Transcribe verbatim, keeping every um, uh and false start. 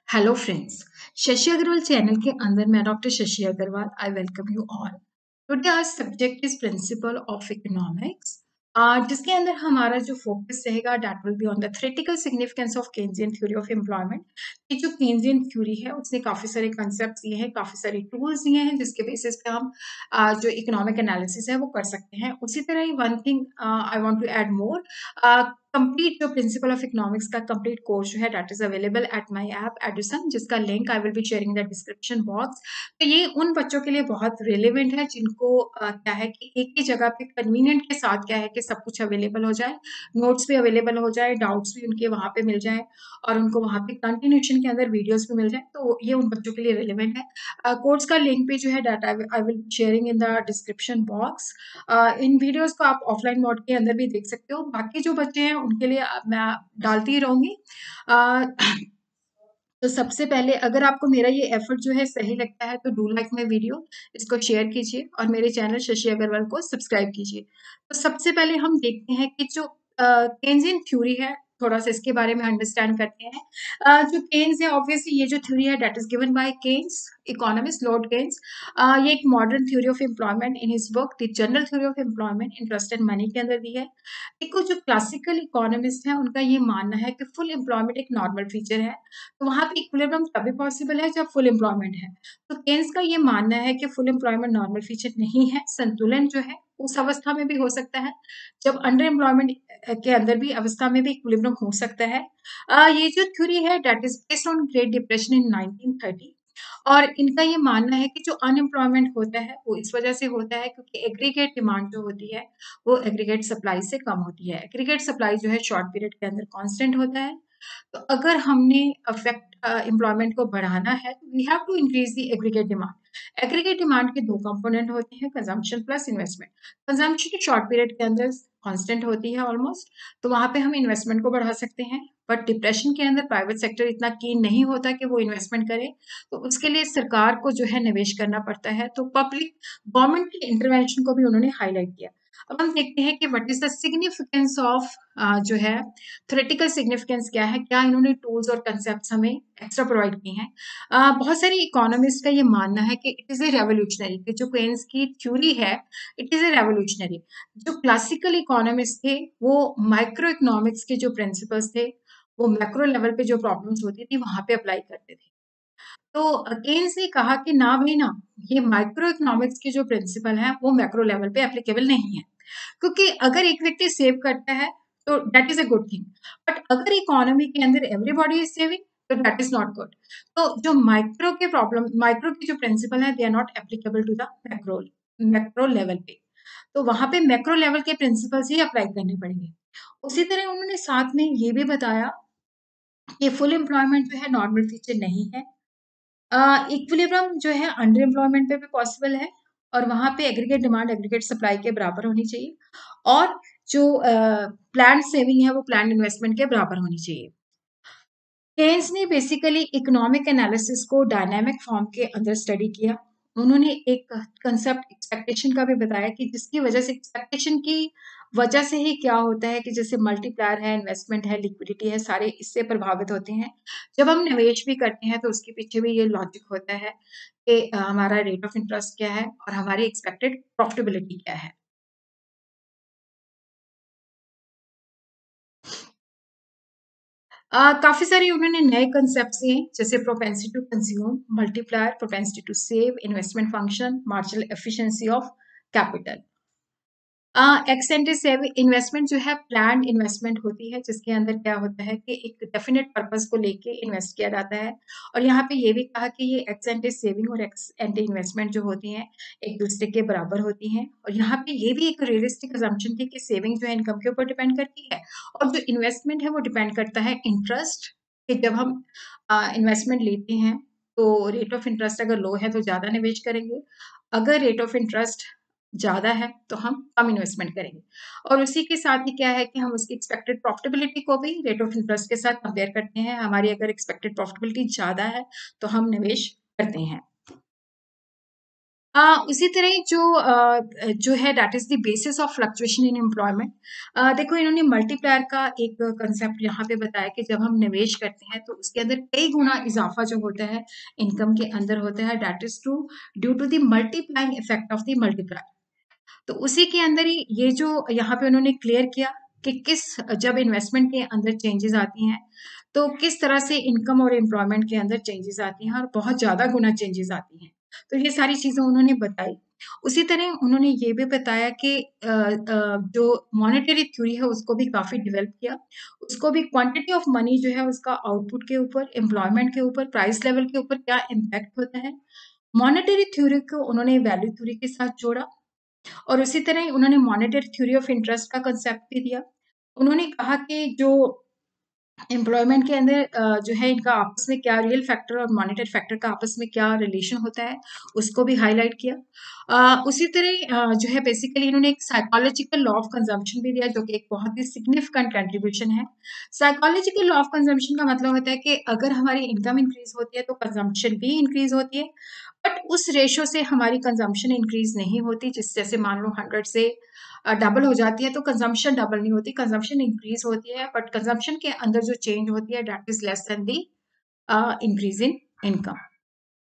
Hello friends, Shashi Agarwal channel के अंदर मैं doctor Shashi Agarwal I welcome you all. Today our subject is principle of economics, जिसके अंदर हमारा जो फोकस रहेगा that will be on the theoretical significance of Keynesian theory of employment. ये जो केन्जियन थ्योरी है उसने काफ़ी सारे कंसेप्ट दिए हैं, काफ़ी सारे टूल्स दिए हैं जिसके बेसिस पे हम uh, जो इकोनॉमिक एनालिसिस है वो कर सकते हैं। उसी तरह ही one thing I want to add more, complete जो प्रिंसिपल ऑफ इकोनॉमिक्स का कंप्लीट कोर्स जो है that is available at my app edition, जिसका link I will be sharing the description box. तो ये उन बच्चों के लिए बहुत रिलेवेंट है जिनको uh, क्या है कि एक ही जगह पे कन्वीनियंट के साथ क्या है कि सब कुछ अवेलेबल हो जाए, नोट्स भी अवेलेबल हो जाए, डाउट्स भी उनके वहाँ पे मिल जाए और उनको वहाँ पे कंटिन्यूशन के अंदर वीडियोस भी मिल जाए। तो ये उन बच्चों के लिए रिलेवेंट है। कोर्स uh, का लिंक भी जो है data I will be sharing in the description box. इन वीडियोस को आप ऑफलाइन मोड के अंदर भी देख सकते हो। बाकी जो बच्चे हैं उनके लिए मैं डालती ही रहूंगी। तो सबसे पहले अगर आपको मेरा ये एफर्ट जो है सही लगता है तो डू लाइक माई वीडियो, इसको शेयर कीजिए और मेरे चैनल शशि अग्रवाल को सब्सक्राइब कीजिए। तो सबसे पहले हम देखते हैं कि जो केन्जियन थ्योरी है थोड़ा सा इसके बारे में अंडरस्टैंड करते हैं। uh, जो केन्स है ऑब्वियसली ये जो थ्योरी है that is given by Keynes, economist Lord Keynes. ये एक modern theory of employment in his book the general theory of employment interest and money के अंदर दी है। देखो जो क्लासिकल इकोनॉमिस्ट है उनका ये मानना है कि फुल एम्प्लॉयमेंट एक नॉर्मल फीचर है, तो वहाँ पे इक्विलिब्रियम तभी पॉसिबल है जब फुल एम्प्लॉयमेंट है। तो केन्स का ये मानना है कि फुल एम्प्लॉयमेंट नॉर्मल फीचर नहीं है, संतुलन जो है उस अवस्था में भी हो सकता है जब अंडर एम्प्लॉयमेंट के अंदर भी अवस्था में भी इक्विलिब्रियम हो सकता है। uh, ये जो थ्योरी है that is based on great depression in nineteen thirty, और इनका ये मानना है कि जो अनएम्प्लॉयमेंट होता है वो इस वजह से होता है क्योंकि एग्रीगेट डिमांड जो होती है वो एग्रीगेट सप्लाई से कम होती है। एग्रीगेट सप्लाई जो है शॉर्ट पीरियड के अंदर कांस्टेंट होता है। तो अगर हमने अफेक्ट एम्प्लॉयमेंट को बढ़ाना है तो we have to increase the aggregate demand. Aggregate demand के दो कंपोनेंट होते हैं, consumption plus investment. Consumption short period के अंदर कांस्टेंट होती है ऑलमोस्ट, तो वहां पे हम इन्वेस्टमेंट को बढ़ा सकते हैं। बट डिप्रेशन के अंदर प्राइवेट सेक्टर इतना कीन नहीं होता कि वो इन्वेस्टमेंट करे, तो उसके लिए सरकार को जो है निवेश करना पड़ता है। तो पब्लिक गवर्नमेंट के इंटरवेंशन को भी उन्होंने हाईलाइट किया। अब हम देखते हैं कि what is the significance of जो है थ्योरेटिकल सिग्निफिकेंस क्या है, क्या इन्होंने टूल्स और कंसेप्ट हमें एक्स्ट्रा प्रोवाइड किए हैं। uh, बहुत सारे इकोनॉमिस्ट का ये मानना है कि इट इज ए रेवोल्यूशनरी, कि जो केन्स की थ्योरी है इट इज ए रेवोल्यूशनरी। जो क्लासिकल इकोनॉमिस्ट थे वो माइक्रो इकोनॉमिक्स के जो प्रिंसिपल्स थे वो मैक्रो लेवल पे जो प्रॉब्लम्स होती थी वहां पे अप्लाई करते थे। तो केन्स ने कहा कि ना भाई ना, ये माइक्रो इकोनॉमिक्स के जो प्रिंसिपल है वो मैक्रो लेवल पे एप्लीकेबल नहीं है, क्योंकि अगर एक व्यक्ति सेव करता है तो that is a good thing, but अगर इकोनॉमी के अंदर एवरीबॉडी इज सेविंग तो दैट इज नॉट गुड। तो जो माइक्रो के प्रॉब्लम माइक्रो के जो प्रिंसिपल है they are not applicable to the macro macro level पे। तो वहां पे मैक्रो लेवल के प्रिंसिपल्स ही अप्लाई करने पड़ेंगे। उसी तरह उन्होंने साथ में ये भी बताया कि फुल एम्प्लॉयमेंट जो है नॉर्मल फीचर नहीं है। इक्विलिब्रियम जो है अंडर एम्प्लॉयमेंट पे भी पॉसिबल है, और वहां पे एग्रीगेट डिमांड एग्रीगेट सप्लाई के बराबर होनी चाहिए, और जो प्लान सेविंग है वो प्लान इन्वेस्टमेंट के बराबर होनी चाहिए। केन्स ने बेसिकली इकोनॉमिक एनालिसिस को डायनामिक फॉर्म के अंदर स्टडी किया। उन्होंने एक कंसेप्ट एक्सपेक्टेशन का भी बताया कि जिसकी वजह से एक्सपेक्टेशन की वजह से ही क्या होता है कि जैसे मल्टीप्लायर है, इन्वेस्टमेंट है, लिक्विडिटी है, सारे इससे प्रभावित होते हैं। जब हम निवेश भी करते हैं तो उसके पीछे भी ये लॉजिक होता है कि अ, हमारा रेट ऑफ इंटरेस्ट क्या है और हमारी एक्सपेक्टेड प्रॉफिटेबिलिटी क्या है। अ, काफ़ी सारे उन्होंने नए कंसेप्ट दिए जैसे propensity to consume, multiplier, propensity to save, investment function, marginal efficiency of capital. Ex ante save investment जो है प्लान्ड इन्वेस्टमेंट होती है, जिसके अंदर क्या होता है कि एक डेफिनेट पर्पस को लेके इन्वेस्ट किया जाता है। और यहाँ पे ये भी कहा कि ये एक्स एंड सेविंग और एक्स एंड इन्वेस्टमेंट जो होती हैं एक दूसरे के बराबर होती हैं। और यहाँ पे ये भी एक रियलिस्टिक अजम्पशन थी कि सेविंग जो है इनकम के ऊपर डिपेंड करती है, और जो इन्वेस्टमेंट है वो डिपेंड करता है इंटरेस्ट, कि जब हम इन्वेस्टमेंट लेते हैं तो रेट ऑफ इंटरेस्ट अगर लो है तो ज़्यादा निवेश करेंगे, अगर रेट ऑफ इंटरेस्ट ज़्यादा है तो हम कम इन्वेस्टमेंट करेंगे। और उसी के साथ ही क्या है कि हम उसकी एक्सपेक्टेड प्रॉफिटेबिलिटी को भी रेट ऑफ इंटरेस्ट के साथ कंपेयर करते हैं। हमारी अगर एक्सपेक्टेड प्रॉफिटेबिलिटी ज़्यादा है तो हम निवेश करते हैं। अ, उसी तरह जो अ, जो है that is the basis of fluctuation in employment. अ, देखो इन्होंने मल्टीप्लायर का एक कंसेप्ट यहाँ पे बताया कि जब हम निवेश करते हैं तो उसके अंदर कई गुना इज़ाफ़ा जो होता है इनकम के अंदर होता है, that is to due to the multiplying effect of the multiplier. तो उसी के अंदर ही ये जो यहाँ पे उन्होंने क्लियर किया कि किस जब इन्वेस्टमेंट के अंदर चेंजेस आती हैं तो किस तरह से इनकम और एम्प्लॉयमेंट के अंदर चेंजेस आती हैं और बहुत ज़्यादा गुना चेंजेस आती हैं। तो ये सारी चीज़ें उन्होंने बताई। उसी तरह उन्होंने ये भी बताया कि अ अ, जो मॉनेटरी थ्योरी है उसको भी काफ़ी डेवलप किया। उसको भी क्वांटिटी ऑफ मनी जो है उसका आउटपुट के ऊपर, एम्प्लॉयमेंट के ऊपर, प्राइस लेवल के ऊपर क्या इम्पैक्ट होता है। मॉनेटरी थ्योरी को उन्होंने वैल्यू थ्योरी के साथ जोड़ा। और उसी तरह ही उन्होंने मॉनेटरी थ्योरी ऑफ इंटरेस्ट का कांसेप्ट भी दिया। उन्होंने कहा कि जो एम्प्लॉयमेंट के अंदर अ, जो है इनका आपस में क्या रियल फैक्टर और मॉनेटरी फैक्टर का आपस में क्या रिलेशन होता है, उसको भी हाइलाइट किया। अ, उसी तरह अ, जो है बेसिकली इन्होंने एक साइकोलॉजिकल लॉ ऑफ कंजम्पशन भी दिया जो कि एक बहुत ही सिग्निफिकेंट कंट्रीब्यूशन है। साइकोलॉजिकल लॉ ऑफ कंजम्पशन का मतलब होता है कि अगर हमारी इनकम इंक्रीज़ होती है तो कंजम्पशन भी इंक्रीज़ होती है। बट उस रेशो से हमारी कंजम्पशन इंक्रीज़ नहीं होती जिस जैसे मान लो हंड्रेड से अ, डबल हो जाती है तो कंजम्पशन डबल नहीं होती, कंजम्पशन इंक्रीज़ होती है बट कंजम्पशन के अंदर जो चेंज होती है that is less than the uh, increase in income.